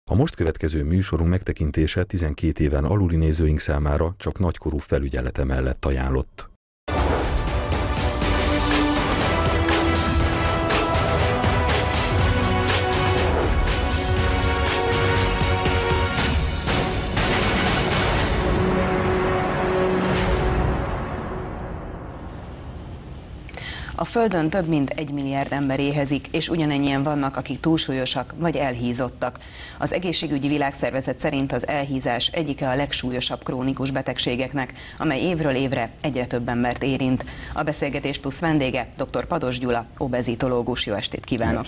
A most következő műsorunk megtekintése 12 éven aluli nézőink számára csak nagykorú felügyelete mellett ajánlott. A Földön több mint 1 milliárd ember éhezik, és ugyanennyien vannak, akik túlsúlyosak vagy elhízottak. Az Egészségügyi Világszervezet szerint az elhízás egyike a legsúlyosabb krónikus betegségeknek, amely évről évre egyre több embert érint. A Beszélgetés Plusz vendége dr. Pados Gyula, obezitológus. Jó estét kívánok!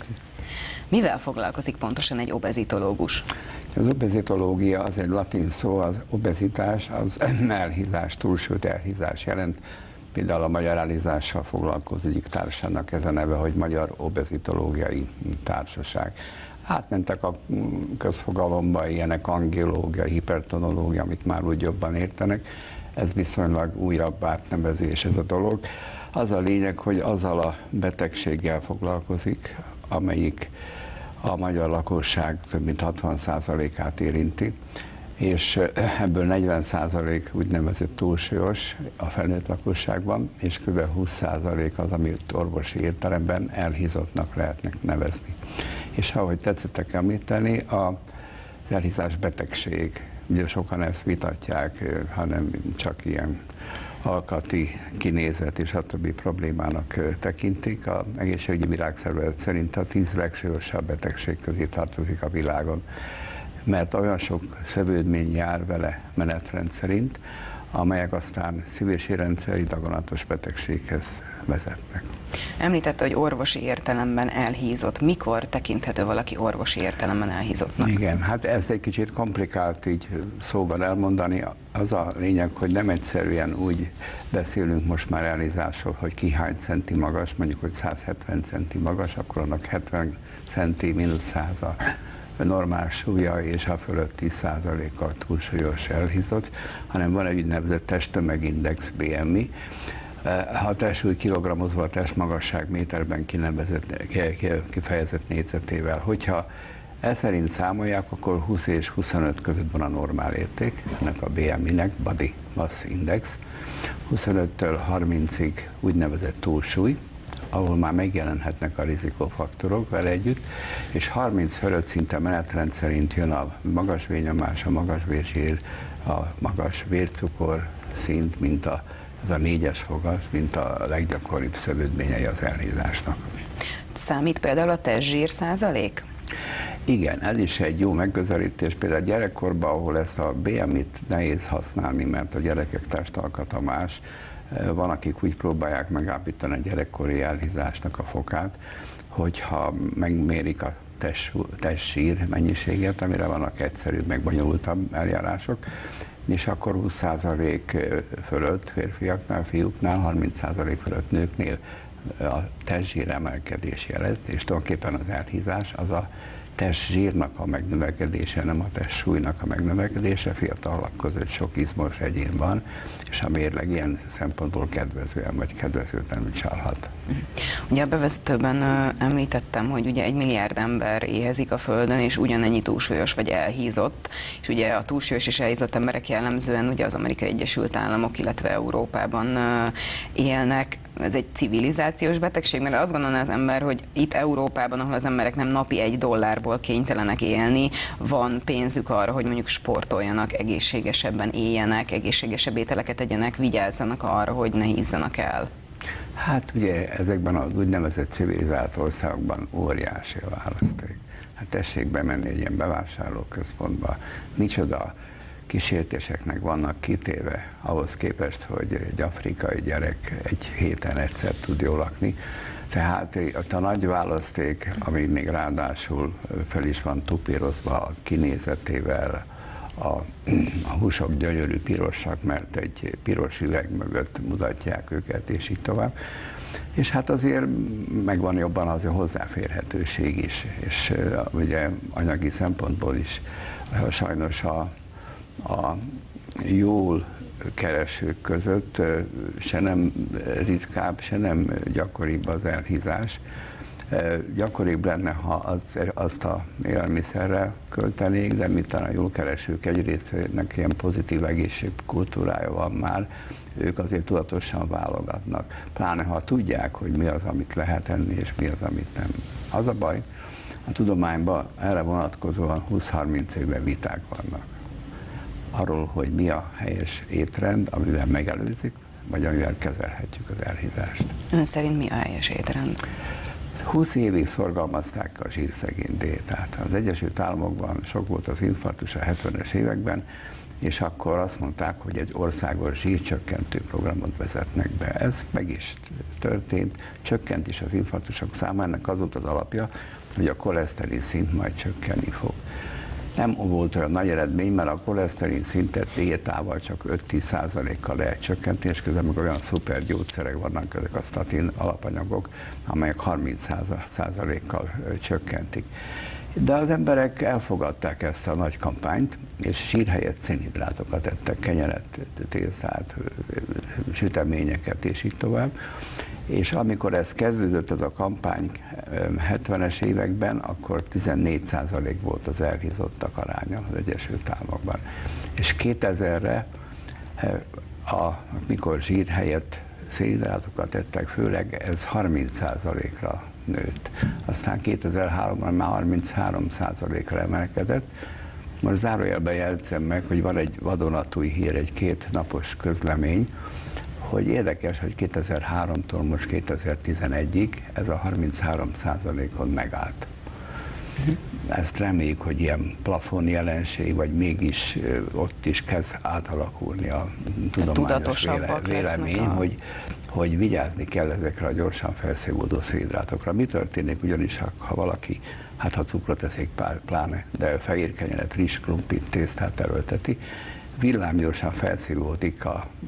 Mivel foglalkozik pontosan egy obezitológus? Az obezitológia az egy latin szó, az obezitás, az elhízás, túlsúlyt elhízás jelent. Például a Magyar Elhízással foglalkozik társának ez a neve, hogy Magyar Obezitológiai Társaság. Átmentek a közfogalomba ilyenek angiológia, hipertonológia, amit már úgy jobban értenek. Ez viszonylag újabb átnevezés ez a dolog. Az a lényeg, hogy azzal a betegséggel foglalkozik, amelyik a magyar lakosság több mint 60%-át érinti, és ebből 40% úgynevezett túlsúlyos a felnőtt lakosságban, és kb. 20% az, amit orvosi értelemben elhízottnak lehetnek nevezni. És ahogy tetszettek említeni, az elhízás betegség, ugye sokan ezt vitatják, hanem csak ilyen alkati kinézet és a többi problémának tekintik. Az Egészségügyi Világszervezet szerint a 10 legsúlyosabb betegség közé tartozik a világon, mert olyan sok szövődmény jár vele menetrend szerint, amelyek aztán szív- és érrendszeri daganatos betegséghez vezetnek. Említette, hogy orvosi értelemben elhízott. Mikor tekinthető valaki orvosi értelemben elhízottnak? Igen, hát ez egy kicsit komplikált így szóban elmondani. Az a lényeg, hogy nem egyszerűen úgy beszélünk most már elhízásról, hogy ki hány centi magas, mondjuk, hogy 170 centi magas, akkor annak 70 centi mínusz 100 a normál súlya, és a fölött 10%-kal túlsúlyos elhízott, hanem van egy úgynevezett testtömegindex BMI, a testsúly kilogrammozva a testmagasság méterben kifejezett négyzetével. Hogyha ez szerint számolják, akkor 20 és 25 között van a normál érték, ennek a BMI-nek, Body Mass Index, 25-től 30-ig úgynevezett túlsúly, ahol már megjelenhetnek a rizikófaktorok vele együtt, és 30 fölött szinte menetrend szerint jön a magas vérnyomás, a magas vérzsír, a magas vércukor szint, mint az a 4-es fogat, mint a leggyakoribb szövődményei az elhízásnak. Számít például a testzsír százalék? Igen, ez is egy jó megközelítés. Például a gyerekkorban, ahol ezt a BMI-t nehéz használni, mert a gyerekek testalkata más, van, akik úgy próbálják megállapítani a gyerekkori elhízásnak a fokát, hogyha megmérik a testsír mennyiséget, amire vannak egyszerűbb, meg bonyolultabb eljárások, és akkor 20% fölött férfiaknál, fiúknál, 30% fölött nőknél a testzsír emelkedés jelez, és tulajdonképpen az elhízás az a testzsírnak a megnövekedése, nem a testsúlynak a megnövekedése. Fiatalok között sok izmos egyén van, és a mérleg ilyen szempontból kedvezően vagy kedvezőtlenül csalhat. Ugye a bevezetőben említettem, hogy ugye 1 milliárd ember éhezik a Földön, és ugyanennyi túlsúlyos vagy elhízott, és ugye a túlsúlyos és elhízott emberek jellemzően ugye az Amerikai Egyesült Államok, illetve Európában élnek. Ez egy civilizációs betegség, mert azt gondolná az ember, hogy itt Európában, ahol az emberek nem napi $1 kénytelenek élni, van pénzük arra, hogy mondjuk sportoljanak, egészségesebben éljenek, egészségesebb ételeket tegyenek, vigyázzanak arra, hogy ne hízzanak el. Hát ugye ezekben az úgynevezett civilizált országokban óriási a választék. Hát tessék bemenni egy ilyen bevásárlóközpontba, micsoda kísértéseknek vannak kitéve ahhoz képest, hogy egy afrikai gyerek egy héten egyszer tud jól lakni. Tehát a nagy választék, ami még ráadásul fel is van tupírozva a kinézetével, a húsok gyönyörű pirosak, mert egy piros üveg mögött mutatják őket, és így tovább. És hát azért megvan jobban az a hozzáférhetőség is, és ugye anyagi szempontból is sajnos a jól keresők között se nem ritkább, se nem gyakoribb az elhízás. Gyakoribb lenne, ha azt a élelmiszerre költenék, de miután a jól keresők egyrésztnek ilyen pozitív egészségkultúrája van már, ők azért tudatosan válogatnak. Pláne ha tudják, hogy mi az, amit lehet enni, és mi az, amit nem. Az a baj, a tudományban erre vonatkozóan 20-30 évben viták vannak. Arról, hogy mi a helyes étrend, amivel megelőzik, vagy amivel kezelhetjük az elhízást. Ön szerint mi a helyes étrend? 20 évig szorgalmazták a zsírszegény diétát. Az Egyesült Államokban sok volt az infarktus a 70-es években, és akkor azt mondták, hogy egy országos zsírcsökkentő programot vezetnek be. Ez meg is történt, csökkent is az infarktusok száma, ennek az volt az alapja, hogy a koleszterin szint majd csökkenni fog. Nem volt olyan nagy eredmény, mert a koleszterin szintet diétával csak 5-10%-kal lehet csökkenteni, és közben meg olyan szuper gyógyszerek vannak, ezek a statin alapanyagok, amelyek 30%-kal csökkentik. De az emberek elfogadták ezt a nagy kampányt, és zsír helyett szénhidrátokat ettek, kenyeret, tésztát, süteményeket, és így tovább. És amikor ez kezdődött, ez a kampány 70-es években, akkor 14% volt az elhízottak aránya az Egyesült Államokban. És 2000-re, amikor zsír helyett szénhidrátokat ettek, főleg ez 30%-ra nőtt. Aztán 2003-ban már 33%-ra emelkedett. Most zárójelben jegyzem meg, hogy van egy vadonatúj hír, egy 2 napos közlemény, hogy érdekes, hogy 2003-tól most 2011-ig ez a 33%-on megállt. Ezt reméljük, hogy ilyen plafon jelenség, vagy mégis ott is kezd átalakulni a tudományos vélemény, hogy vigyázni kell ezekre a gyorsan felszívódó szénhidrátokra. Mi történik ugyanis, ha valaki, hát ha cukrot eszik pláne, de fehér kenyeret, rizs, krumplit, tésztát erőlteti, villámgyorsan felszívódik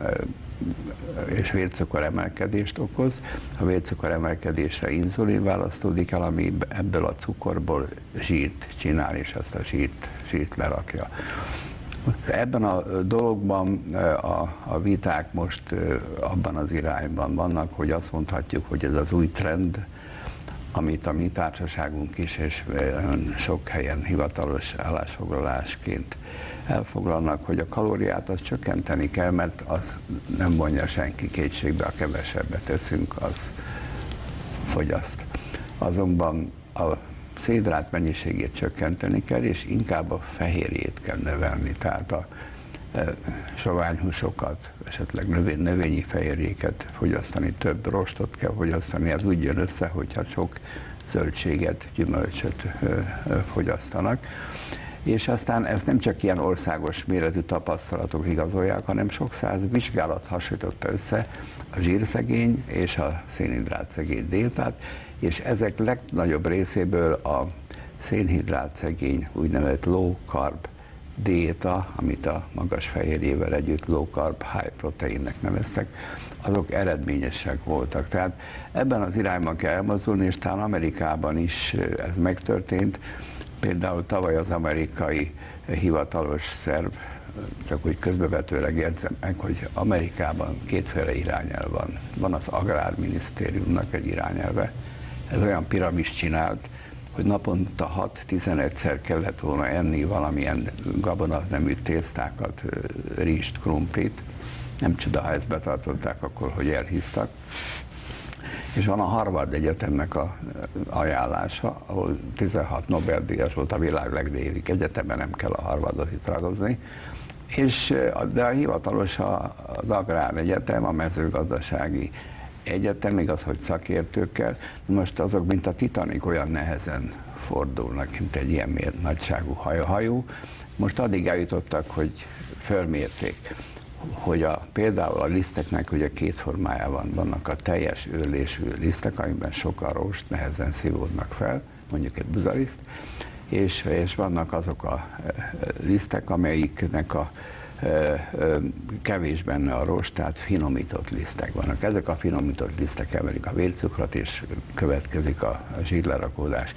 és vércukor emelkedést okoz. A vércukor emelkedésre inzulin választódik el, ami ebből a cukorból zsírt csinál, és azt a zsírt lerakja. Ebben a dologban a viták most abban az irányban vannak, hogy azt mondhatjuk, hogy ez az új trend, amit a mi társaságunk is, és sok helyen hivatalos állásfoglalásként elfoglalnak, hogy a kalóriát azt csökkenteni kell, mert az nem vonja senki kétségbe, a kevesebbet eszünk, az fogyaszt. Azonban a szénhidrát mennyiségét csökkenteni kell, és inkább a fehérjét kell növelni, tehát a soványhúsokat, esetleg növényi fehérjéket fogyasztani, több rostot kell fogyasztani, az úgy jön össze, hogyha sok zöldséget, gyümölcsöt fogyasztanak. És aztán ez nem csak ilyen országos méretű tapasztalatok igazolják, hanem sok száz vizsgálat hasonlította össze a zsírszegény és a szénhidrátszegény diétát, és ezek legnagyobb részéből a szénhidrátszegény úgynevezett low carb diéta, amit a magas fehérjével együtt low carb, high proteinnek neveztek, azok eredményesek voltak. Tehát ebben az irányban kell elmozdulni, és talán Amerikában is ez megtörtént. Például tavaly az amerikai hivatalos szerv, csak úgy közbevetőleg jegyzem meg, hogy Amerikában kétféle irányelv van. Van az Agrárminisztériumnak egy irányelve, ez olyan piramis csinált, hogy naponta 6-11-szer kellett volna enni valamilyen gabonanemű tésztákat, rizst, krumplit. Nem csoda, ha ezt betartották akkor, hogy elhíztak. És van a Harvard Egyetemnek a ajánlása, ahol 16 Nobel-díjas volt, a világ legdélig egyetemen, nem kell a Harvardot itt ragozni. De a hivatalos az Agrár Egyetem, a mezőgazdasági egyetem, igaz, hogy szakértőkkel, most azok, mint a Titanic, olyan nehezen fordulnak, mint egy ilyen nagyságú hajó. Most addig eljutottak, hogy fölmérték, hogy például a liszteknek ugye 2 formájában vannak a teljes őrlésű lisztek, amiben sokkal rost, nehezen szívódnak fel, mondjuk egy buzaliszt, és vannak azok a lisztek, amelyiknek kevés benne a rost, tehát finomított lisztek vannak. Ezek a finomított lisztek emelik a vércukrot, és következik a zsírlerakódás.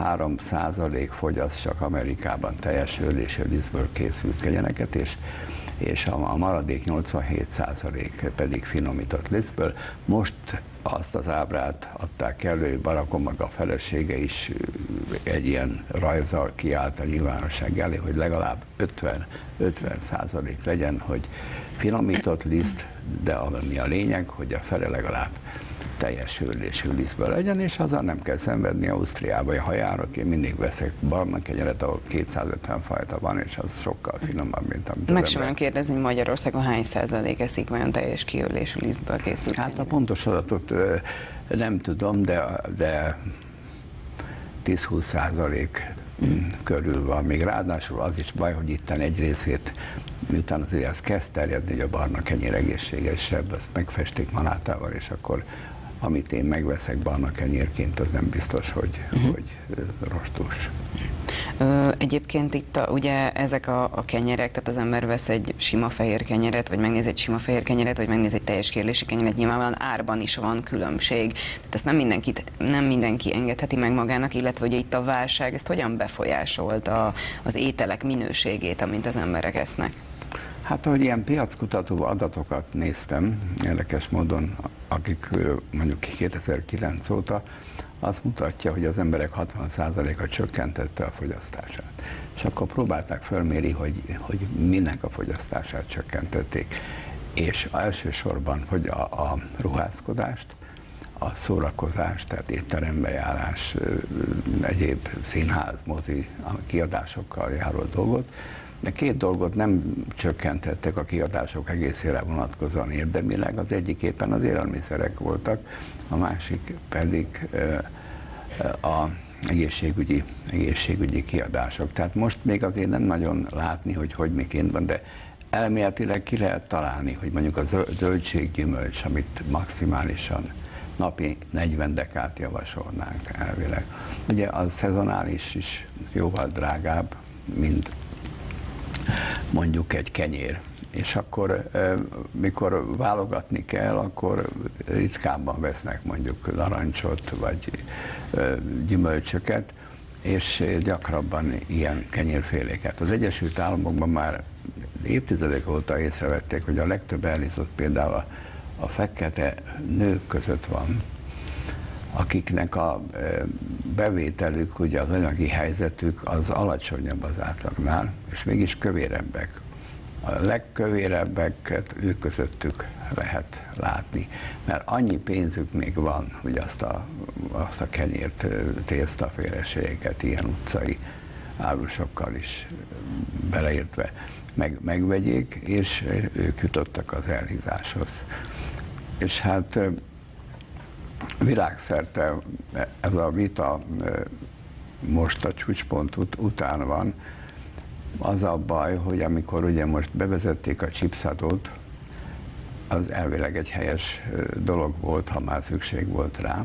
13% fogyaszt csak Amerikában teljes őrlésű lisztből készült kenyereket, és és a maradék 87% pedig finomított lisztből. Most azt az ábrát adták elő, Barack Obama a felesége is egy ilyen rajzzal kiállt a nyilvánosság elé, hogy legalább 50% legyen, hogy finomított liszt, de ami a lényeg, hogy a fele legalább teljes hőlésű lisztből legyen, és azzal nem kell szenvedni. Ausztriába, ha járok, én mindig veszek barna kenyeret, ahol 250 fajta van, és az sokkal finomabb, mint amit meg sem kérdezni, hogy Magyarországon hány százalék eszik olyan teljes kihőlésű lisztből készült? Hát a pontos adatot nem tudom, de 10-20% körül van. Még ráadásul az is baj, hogy itten egy részét, miután azért ez kezd terjedni, hogy a barna kenyér egészségesebb, azt megfestik manátával, és akkor amit én megveszek barna kenyérként, az nem biztos, hogy rostos. Egyébként itt ugye ezek a kenyerek, tehát az ember vesz egy sima fehér kenyeret, vagy megnéz egy sima fehér kenyeret, vagy megnéz egy teljes kérlési kenyeret, nyilvánvalóan árban is van különbség. Tehát ezt nem mindenki engedheti meg magának, illetve hogy itt a válság, ezt hogyan befolyásolt az ételek minőségét, amit az emberek esznek? Hát, ahogy ilyen piackutató adatokat néztem, érdekes módon, akik mondjuk 2009 óta, azt mutatja, hogy az emberek 60%-a csökkentette a fogyasztását. És akkor próbálták fölmérni, hogy minek a fogyasztását csökkentették. És elsősorban, hogy a ruházkodást, a szórakozást, tehát étterembe járás, egyéb színház, mozi kiadásokkal járó dolgot, de két dolgot nem csökkentettek a kiadások egészére vonatkozóan érdemileg, az egyik éppen az élelmiszerek voltak, a másik pedig a egészségügyi kiadások. Tehát most még azért nem nagyon látni, hogy miként van, de elméletileg ki lehet találni, hogy mondjuk a zöldséggyümölcs, amit maximálisan napi 40 dekát javasolnánk elvileg. Ugye a szezonális is jóval drágább, mint mondjuk egy kenyér. És akkor, mikor válogatni kell, akkor ritkábban vesznek mondjuk narancsot, vagy gyümölcsöket, és gyakrabban ilyen kenyérféléket. Az Egyesült Államokban már évtizedek óta észrevették, hogy a legtöbb elhízott például a fekete nők között van, akiknek a bevételük, ugye az anyagi helyzetük az alacsonyabb az átlagnál, és mégis kövérebbek. A legkövérebbeket ők közöttük lehet látni, mert annyi pénzük még van, hogy azt a kenyért, tésztaféleségeket ilyen utcai árusokkal is beleértve megvegyék, és ők jutottak az elhízáshoz. És hát világszerte ez a vita most a csúcspont után van. Az a baj, hogy amikor ugye most bevezették a chipsadót, az elvileg egy helyes dolog volt, ha már szükség volt rá.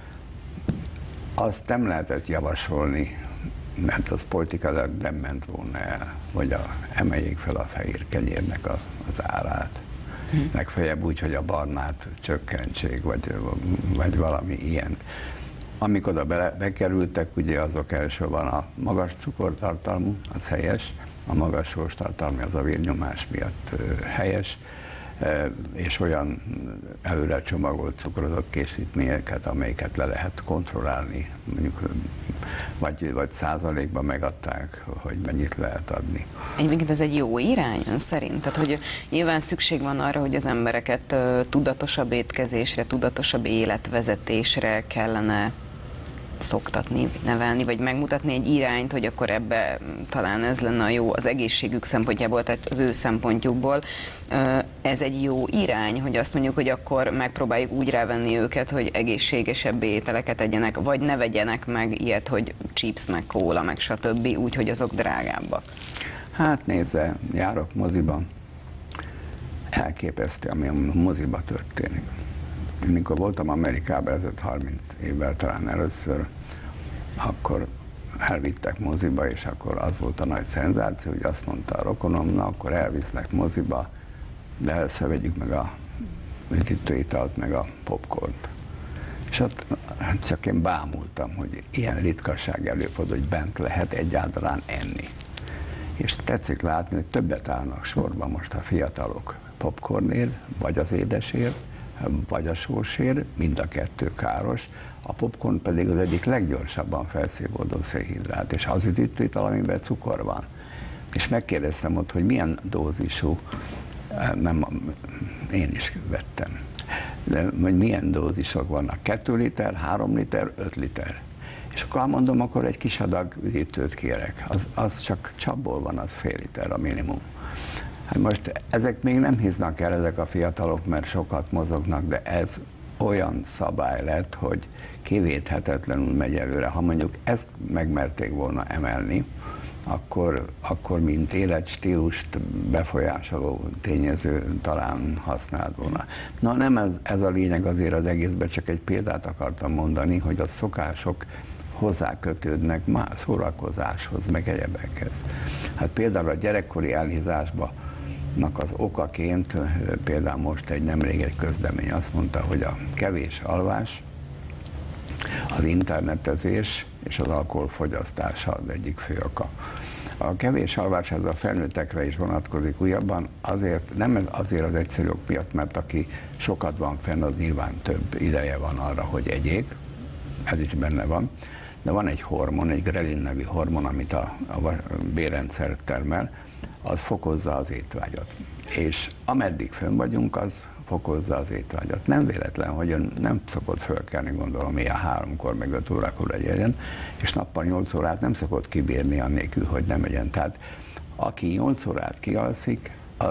Azt nem lehetett javasolni, mert az politikailag nem ment volna el, hogy emeljék fel a fehér kenyérnek az árát. Legfeljebb úgy, hogy a barnát csökkentsék, vagy valami ilyen. Amik oda bekerültek, ugye azok elsősorban a magas cukortartalmú, az helyes, a magas sóstartalmú az a vérnyomás miatt helyes, és olyan előre csomagolt cukrozott készítményeket, amelyeket le lehet kontrollálni, mondjuk vagy százalékban megadták, hogy mennyit lehet adni. Egyébként ez egy jó irány ön szerint? Tehát, hogy nyilván szükség van arra, hogy az embereket tudatosabb étkezésre, tudatosabb életvezetésre kellene szoktatni, nevelni, vagy megmutatni egy irányt, hogy akkor ebbe talán ez lenne a jó az egészségük szempontjából, tehát az ő szempontjukból. Ez egy jó irány, hogy azt mondjuk, hogy akkor megpróbáljuk úgy rávenni őket, hogy egészségesebb ételeket egyenek, vagy ne vegyenek meg ilyet, hogy chips, meg kóla, meg stb., úgy, hogy azok drágábbak. Hát nézze, járok moziban. Elképesztő, ami a moziba történik. Mikor voltam Amerikában, ezelőtt 30 évvel talán először, akkor elvittek moziba, és akkor az volt a nagy szenzáció, hogy azt mondta a rokonom, na akkor elviszlek moziba, de először vegyük meg a üdítőitalt, meg a popcornt. És ott csak én bámultam, hogy ilyen ritkaság előfordul, hogy bent lehet egyáltalán enni. És tetszik látni, hogy többet állnak sorban most a fiatalok popcornért, vagy az édesért, vagy a sósért, mind a kettő káros. A popcorn pedig az egyik leggyorsabban felszívódó szénhidrát, és az üdítőital, amiben cukor van. És megkérdeztem ott, hogy milyen dózisú, nem, én is vettem, de hogy milyen dózisok vannak, 2 liter, 3 liter, 5 liter. És akkor mondom, akkor egy kis adag üdítőt kérek, az csak csapból van, az fél liter a minimum. Hát most ezek még nem hisznak el, ezek a fiatalok, mert sokat mozognak, de ez olyan szabály lett, hogy kivéthetetlenül megy előre. Ha mondjuk ezt megmerték volna emelni, akkor mint életstílust befolyásoló tényező talán használt volna. Na nem ez a lényeg azért az egészben, csak egy példát akartam mondani, hogy a szokások hozzákötődnek más szórakozáshoz, meg egyebekhez. Hát például a gyerekkori elhízásban az okaként, például most nemrég egy közlemény azt mondta, hogy a kevés alvás, az internetezés és az alkoholfogyasztás az egyik fő oka. A kevés alvás ez a felnőttekre is vonatkozik újabban, azért, nem azért az egyszerű ok miatt, mert aki sokat van fenn, az nyilván több ideje van arra, hogy egyék, ez is benne van, de van egy hormon, egy grelin nevű hormon, amit a bérrendszer termel, az fokozza az étvágyat. És ameddig fönn vagyunk, az fokozza az étvágyat. Nem véletlen, hogy ön nem szokott fölkelni, gondolom, ilyen 3-kor, meg 5 órakor legyen, és nappal 8 órát nem szokott kibírni annélkül, hogy nem legyen. Tehát aki 8 órát kialszik,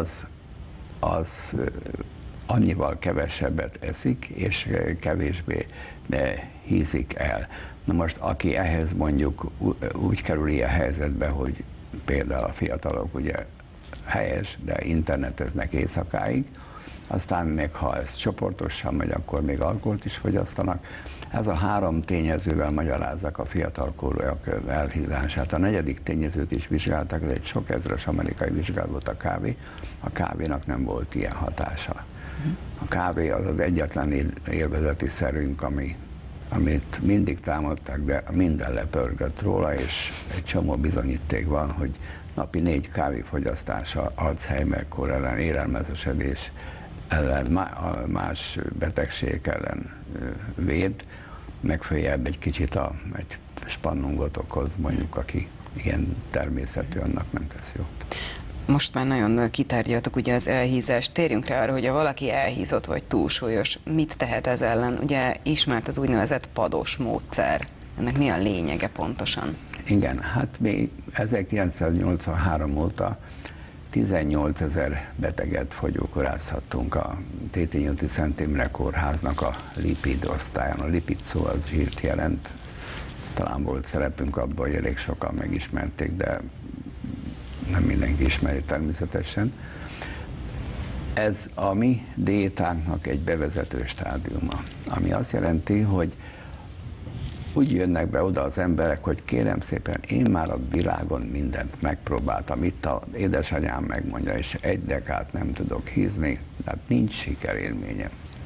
az annyival kevesebbet eszik, és kevésbé hízik el. Na most, aki ehhez mondjuk úgy kerül ilyen helyzetbe, hogy például a fiatalok ugye helyes, de interneteznek éjszakáig, aztán még ha ez csoportosan megy, akkor még alkoholt is fogyasztanak. Ez a 3 tényezővel magyarázzák a fiatalkorúak elhízását. A 4. tényezőt is vizsgálták, ez egy sok ezres amerikai vizsgálat volt a kávé. A kávénak nem volt ilyen hatása. A kávé az az egyetlen élvezeti szerünk, amit mindig támadták, de minden lepörgött róla, és egy csomó bizonyíték van, hogy napi 4 kávéfogyasztása Alzheimer-kor ellen, élelmezesedés ellen, más betegségek ellen véd, megfeljebb egy kicsit egy spannungot okoz, mondjuk, aki ilyen természetű, annak nem tesz jót. Most már nagyon kitárgyaltak ugye az elhízást. Térjünk rá arra, hogy ha valaki elhízott vagy túlsúlyos, mit tehet ez ellen? Ugye ismert az úgynevezett pados módszer. Ennek mi a lényege pontosan? Igen, hát mi 1983 óta 18 000 beteget fogyókúrázhattunk a Tétényúti Szent Imre Kórháznak a lipid osztályon. A lipid szó az zsírt jelent. Talán volt szerepünk abban, hogy elég sokan megismerték, de nem mindenki ismeri természetesen. Ez a mi diétánknak egy bevezető stádiuma, ami azt jelenti, hogy úgy jönnek be oda az emberek, hogy kérem szépen, én már a világon mindent megpróbáltam, itt az édesanyám megmondja, és 1 dekát nem tudok hízni, tehát nincs sikerélményem.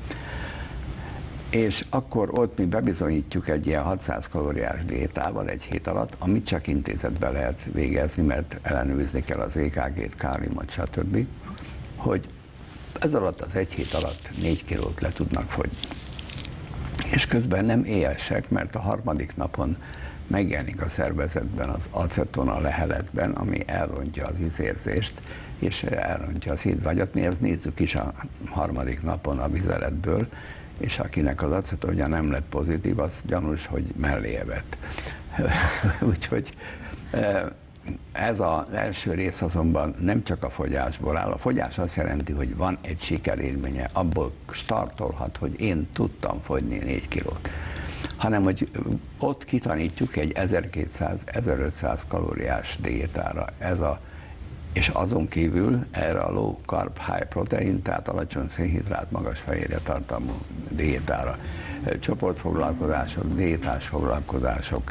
És akkor ott mi bebizonyítjuk egy ilyen 600 kalóriás diétával 1 hét alatt, amit csak intézetben lehet végezni, mert ellenőrizni kell az EKG-t, káliumot, stb., hogy ez alatt az 1 hét alatt 4 kilót le tudnak fogyni. És közben nem éhesek, mert a 3. napon megjelenik a szervezetben az aceton a leheletben, ami elrontja az ízérzést, és elrontja az étvágyat. Mi ezt nézzük is a 3. napon a vizeletből, és akinek az acetonja nem lett pozitív, az gyanús, hogy mellé evett. Úgyhogy ez az első rész azonban nem csak a fogyásból áll. A fogyás azt jelenti, hogy van egy sikerélménye, abból startolhat, hogy én tudtam fogyni 4 kilót. Hanem, hogy ott kitanítjuk egy 1200-1500 kalóriás diétára. És azon kívül erre a low carb, high protein, tehát alacsony szénhidrát, magas fehérje tartalmú diétára. Csoportfoglalkozások, diétás foglalkozások,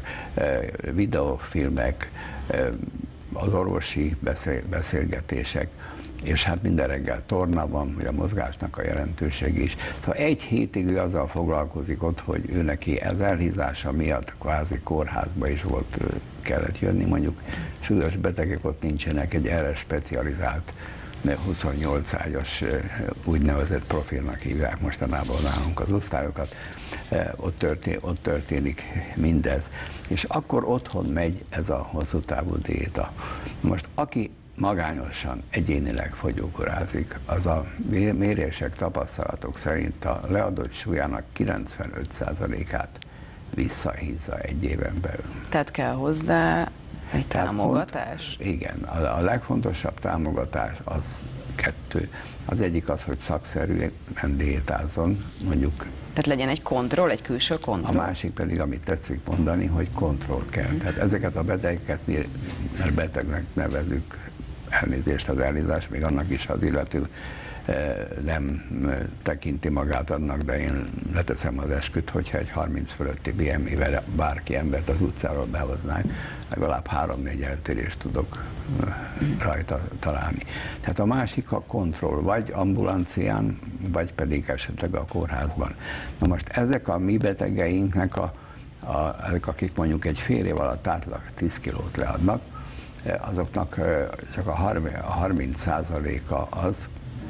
videófilmek, az orvosi beszélgetések, és hát minden reggel torna van, hogy a mozgásnak a jelentőség is. Szóval egy hétig ő azzal foglalkozik ott, hogy ő neki ez elhízása miatt kvázi kórházba is volt, kellett jönni, mondjuk súlyos betegek ott nincsenek, egy erre specializált 28 ágyas úgynevezett profilnak hívják mostanában nálunk az osztályokat, ott történik mindez. És akkor otthon megy ez a hosszú távú diéta. Most aki magányosan, egyénileg fogyókúrázik, az a mérések, tapasztalatok szerint a leadott súlyának 95%-át visszahízza egy éven belül. Tehát kell hozzá egy támogatás? Igen, a legfontosabb támogatás az kettő. Az egyik az, hogy szakszerűen diétázzon, mondjuk. Tehát legyen egy kontroll, egy külső kontroll? A másik pedig, amit tetszik mondani, hogy kontroll kell. Tehát ezeket a betegeket, mert betegnek nevezük, elnézést az elnézést, még annak is az illető nem tekinti magát annak, de én leteszem az esküt, hogyha egy 30 fölötti BMI-vel bárki embert az utcáról behoznánk, legalább 3-4 eltérést tudok rajta találni. Tehát a másik a kontroll, vagy ambulancián, vagy pedig esetleg a kórházban. Na most ezek a mi betegeinknek, ezek akik mondjuk egy fél év alatt átlag 10 kilót leadnak, azoknak csak a 30%-a az,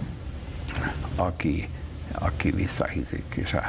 aki visszahízik, és a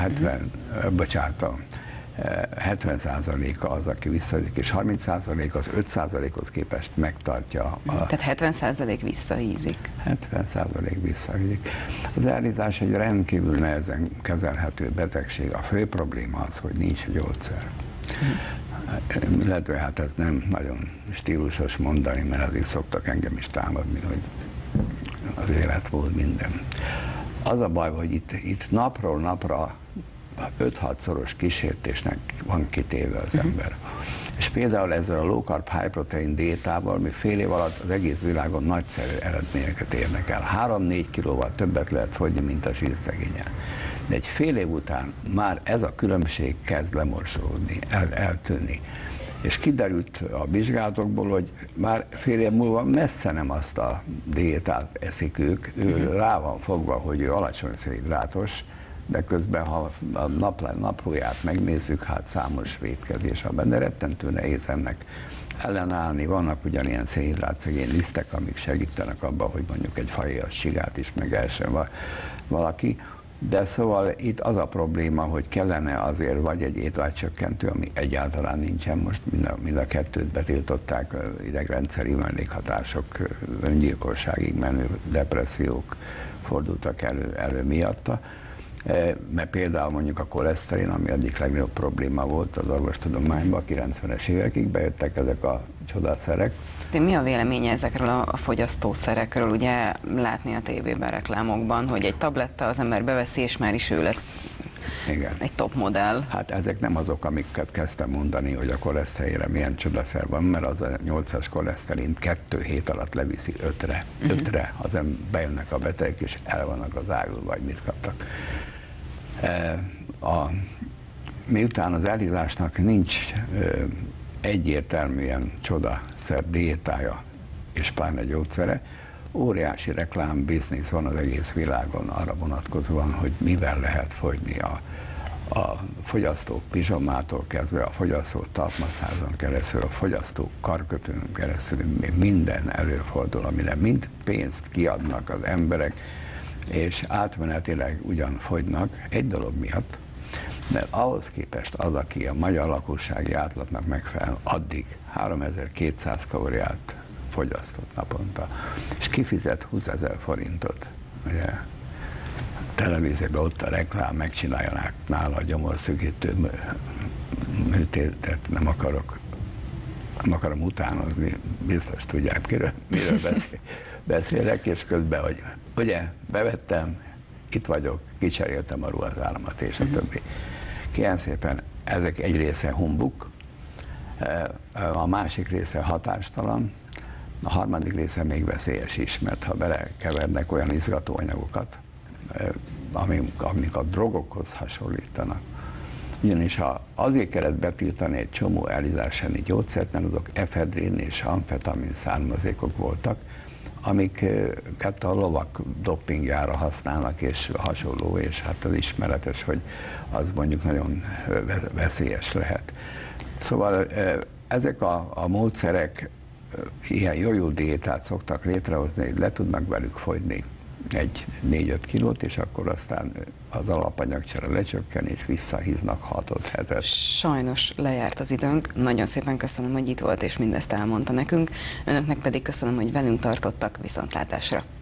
70%-a az, aki visszahízik, és 30% az 5%-hoz képest megtartja. Tehát 70% visszahízik. 70% visszahízik. Az elhízás egy rendkívül nehezen kezelhető betegség. A fő probléma az, hogy nincs gyógyszer. Illetve hát ez nem nagyon stílusos mondani, mert azért szoktak engem is támadni, hogy az élet volt minden. Az a baj, hogy itt napról napra 5-6-szoros kísértésnek van kitéve az ember. És például ezzel a low carb high protein diétával mi fél év alatt az egész világon nagyszerű eredményeket érnek el. 3-4 kilóval többet lehet fogyni, mint a zsírszegényen. De egy fél év után már ez a különbség kezd lemorsolódni, eltűnni. És kiderült a vizsgálatokból, hogy már fél év múlva messze nem azt a diétát eszik ők, ő rá van fogva, hogy ő alacsony szénhidrátos, de közben, ha a naplóját megnézzük, hát számos vétkezés van benne, rettentő nehéz ennek ellenállni. Vannak ugyanilyen szénhidrátszegény lisztek, amik segítenek abban, hogy mondjuk egy fahéjas csigát is megessen valaki. De szóval itt az a probléma, hogy kellene azért vagy egy étvágycsökkentő, ami egyáltalán nincsen, most mind a kettőt betiltották, idegrendszeri mellékhatások, öngyilkosságig menő depressziók fordultak elő miatta. Mert például mondjuk a koleszterin, ami egyik legnagyobb probléma volt az orvostudományban, a 90-es évekig bejöttek ezek a csodaszerek. Mi a véleménye ezekről a fogyasztószerekről? Ugye látni a tévében, reklámokban, hogy egy tabletta az ember beveszi, és már is ő lesz egy top modell. Hát ezek nem azok, amiket kezdtem mondani, hogy a koleszterinre milyen csodaszer van, mert az a 8-as koleszterint 2 hét alatt leviszi 5-re. 5-re, bejönnek a betegek, és el vannak az águl, vagy mit kaptak. Miután az elhízásnak nincs egyértelműen csodaszer diétája és pláne gyógyszere, óriási reklámbiznisz van az egész világon arra vonatkozóan, hogy mivel lehet fogyni a fogyasztók pizsomától kezdve, a fogyasztó talpmasszázon keresztül, a fogyasztó karkötőn keresztül, minden előfordul, amire mind pénzt kiadnak az emberek, és átmenetileg ugyan fogynak egy dolog miatt, mert ahhoz képest az, aki a magyar lakossági átlagnak megfelel, addig 3200 kalóriát fogyasztott naponta, és kifizet 20 000 forintot. Ugye, televízióban ott a reklám, megcsináljanak nála a gyomorszűkítő műtétet, nem akarom utánozni, biztos tudják, miről beszélek, és közben, hogy ugye, bevettem, itt vagyok, kicseréltem a ruhazáramat, és a többi. Kérem szépen, ezek egy része humbuk, a másik része hatástalan, a harmadik része még veszélyes is, mert ha belekevernek olyan izgatóanyagokat, amik a drogokhoz hasonlítanak, Ugyanis azért kellett betiltani egy csomó elhízás elleni gyógyszert, mert azok efedrin és amfetamin származékok voltak, amiket a lovak dopingjára használnak, és hasonló, és hát az ismeretes, hogy az mondjuk nagyon veszélyes lehet. Szóval ezek a módszerek ilyen jó diétát szoktak létrehozni, hogy le tudnak velük fogyni egy 4-5 kilót, és akkor aztán az alapanyagcsere lecsökken, és visszahíznak 6-7 hetet. Sajnos lejárt az időnk. Nagyon szépen köszönöm, hogy itt volt, és mindezt elmondta nekünk. Önöknek pedig köszönöm, hogy velünk tartottak. Viszontlátásra!